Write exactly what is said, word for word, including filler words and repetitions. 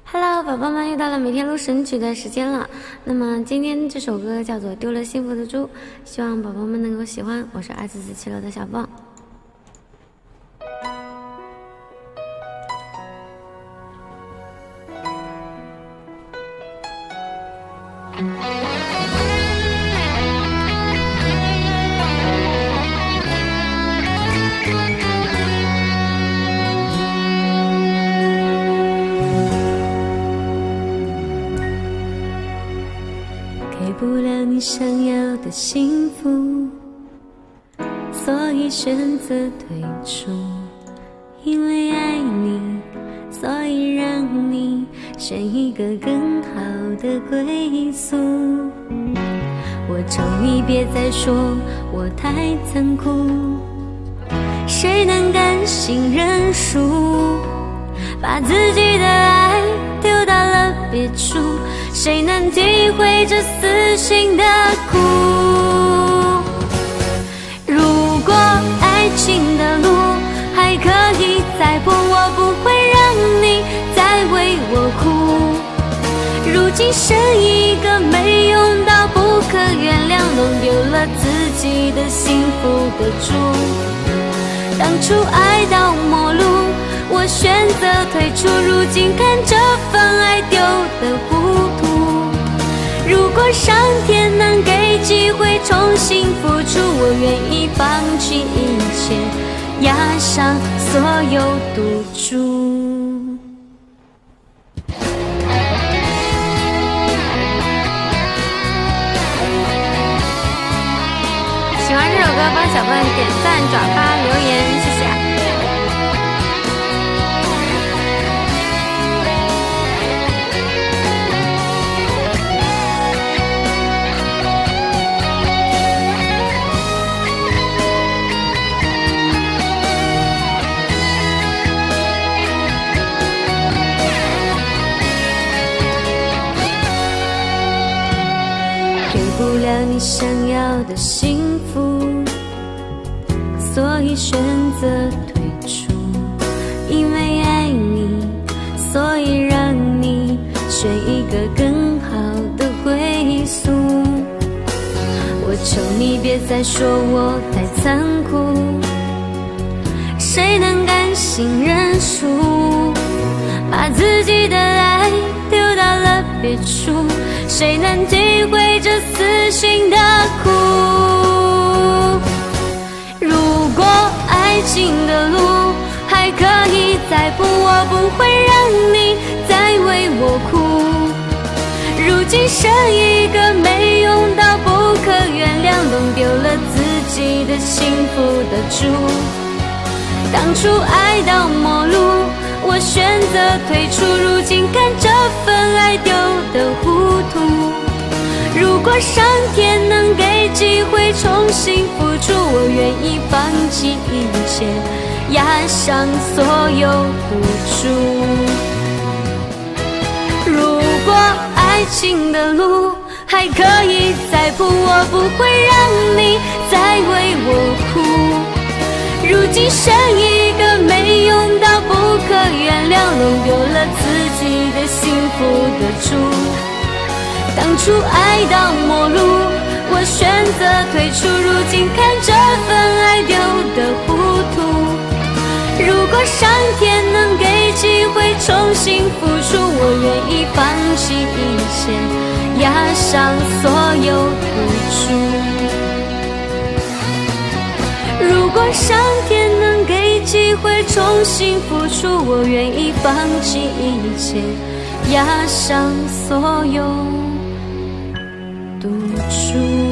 Hello， 宝宝们，又到了每天录神曲的时间了。那么今天这首歌叫做《丢了幸福的猪》，希望宝宝们能够喜欢。我是二四四七楼的小棒。 给不了你想要的幸福，所以选择退出。因为爱你，所以让你选一个更好的归宿。我求你别再说我太残酷，谁能甘心认输？把自己的爱丢到了别处，谁能体会这死心的苦？如果爱情的路还可以再铺，我不会让你再为我哭。如今剩一个没用到不可原谅，弄丢了自己的幸福的猪。当初爱到末路，我选择退出，如今看这份爱丢得糊涂。如果上天能给机会重新付出，我愿意放弃一切，押上所有赌注。 喜欢这首歌，帮小笨点赞、转发、留言，谢谢。 给不了你想要的幸福，所以选择退出。因为爱你，所以让你选一个更好的归宿。我求你别再说我太残酷，谁能甘心认输？把自己的爱丢到了别处，谁能体会这死心的苦？如果爱情的路还可以再铺，我不会让你再为我哭。如今剩一个没用到不可原谅，弄丢了自己的幸福的猪。当初爱到末路，我选择退出，如今看这份爱丢得糊涂。如果上天能给机会重新付出，我愿意放弃一切，押上所有赌注。如果爱情的路还可以再铺，我不会让你再为我哭。如今剩一个没用到不可原谅，弄丢了自己的幸福的猪。当初爱到末路，我选择退出，如今看这份爱丢得糊涂。如果上天能给机会重新付出，我愿意放弃一切，押上所有赌注。如果上天能给机会重新付出，我愿意放弃一切，押上所有赌注。